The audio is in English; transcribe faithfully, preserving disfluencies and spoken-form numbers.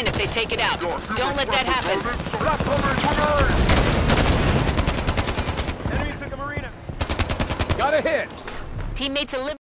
win if they take it out. Don't let that happen. Enemy took a marina. Got a hit. Teammates eliminated.